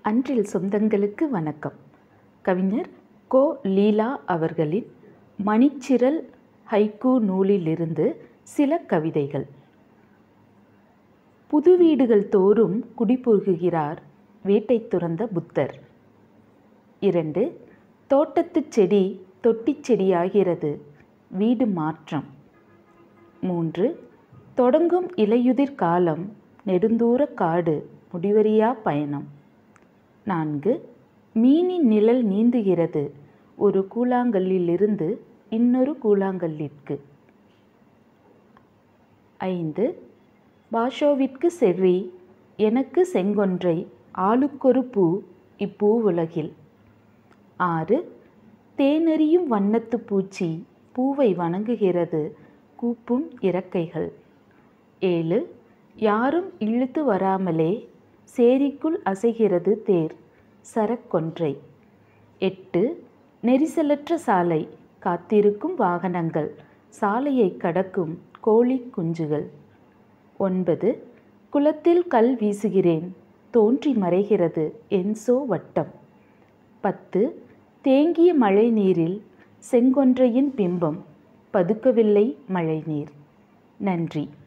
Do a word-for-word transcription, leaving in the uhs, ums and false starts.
அன்றில் சொந்தங்களுக்கு வணக்கம். கவிஞர் கோ. லீலா அவர்களின் மணிச்சிரல் ஹைக்கூ நூலிலிருந்து சில கவிதைகள். புது வீடுகள் தோறும் குடிபுகுகிறார் வேட்டை துறந்த புத்தர். இரண்டு. தோட்டத்துச் செடி தொட்டிச் செடியாகிறது, வீடு மாற்றம். மூன்று. தொடங்கும் இலையுதிர் காலம், நெடுந்தூர காடு, முடிவறியா பயணம். நான்கு. மீனின் நிழல் நீந்துகிறது, ஒரு கூழாங்கல்லிலிருந்து இன்னொரு கூழாங்கல்லிற்கு. ஐந்து. பாஷோவிற்கு செர்ரி, எனக்கு செங்கொன்றை, ஆளுக்கொரு பூ இப்பூவுலகில். ஆறு. தேனறியும் வண்ணத்து பூச்சி பூவை வணங்குகிறது, கூப்பும் இறக்கைகள். ஏழு. யாரும் இழுத்து வராமலே சேரிக்குள் அசைகிறது தேர், சரக்கொன்றை. எட்டு. நெரிசலற்ற சாலை, காத்திருக்கும் வாகனங்கள், சாலையை கடக்கும் கோழி குஞ்சுகள். ஒன்பது. குளத்தில் கல் வீசுகிறேன், தோன்றி மறைகிறது என்சோ வட்டம். பத்து. தேங்கிய மழை நீரில் செங்கொன்றையின் பிம்பம், பதுக்கவில்லை மழைநீர். நன்றி.